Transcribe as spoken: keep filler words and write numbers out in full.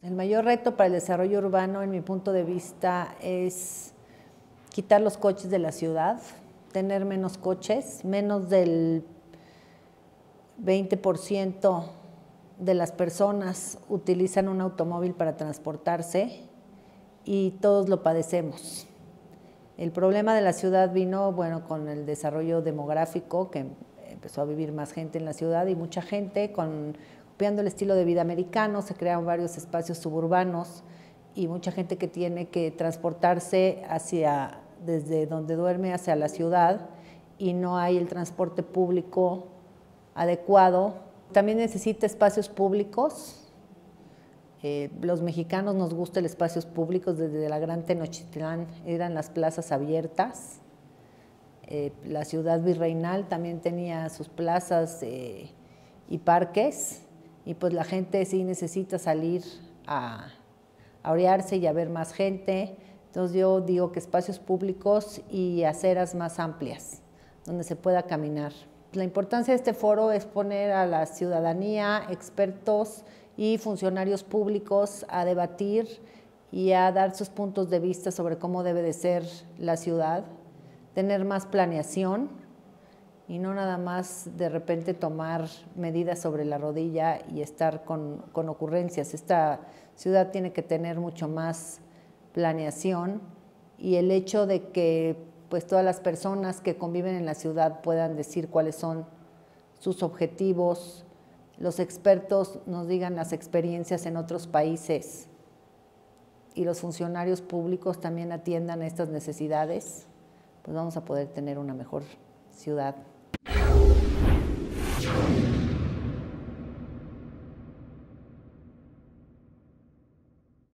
El mayor reto para el desarrollo urbano, en mi punto de vista, es quitar los coches de la ciudad, tener menos coches, menos del veinte por ciento de las personas utilizan un automóvil para transportarse y todos lo padecemos. El problema de la ciudad vino, bueno, con el desarrollo demográfico, que empezó a vivir más gente en la ciudad y mucha gente, con, copiando el estilo de vida americano, se crearon varios espacios suburbanos y mucha gente que tiene que transportarse hacia, desde donde duerme hacia la ciudad y no hay el transporte público adecuado. También necesita espacios públicos. Eh, los mexicanos nos gusta el espacios públicos, desde la Gran Tenochtitlán eran las plazas abiertas. Eh, la ciudad virreinal también tenía sus plazas eh, y parques, y pues la gente sí necesita salir a, a orearse y a ver más gente. Entonces yo digo que espacios públicos y aceras más amplias, donde se pueda caminar. La importancia de este foro es poner a la ciudadanía, expertos y funcionarios públicos a debatir y a dar sus puntos de vista sobre cómo debe de ser la ciudad, tener más planeación y no nada más de repente tomar medidas sobre la rodilla y estar con, con ocurrencias. Esta ciudad tiene que tener mucho más planeación, y el hecho de que pues todas las personas que conviven en la ciudad puedan decir cuáles son sus objetivos, los expertos nos digan las experiencias en otros países y los funcionarios públicos también atiendan estas necesidades, pues vamos a poder tener una mejor ciudad.